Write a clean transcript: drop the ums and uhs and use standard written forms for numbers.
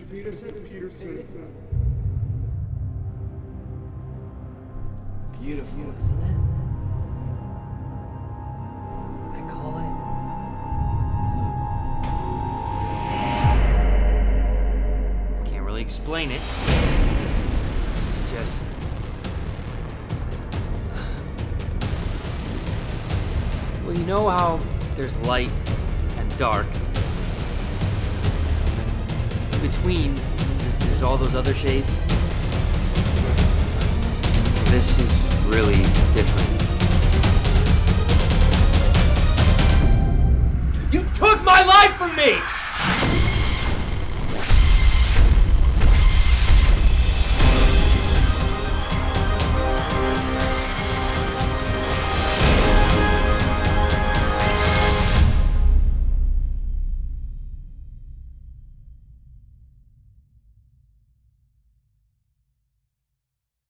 Peterson. Beautiful, isn't it? I call it blue. Can't really explain it. It's just... Well, you know how there's light and dark. In between, there's all those other shades. This is really different. You took my life from me!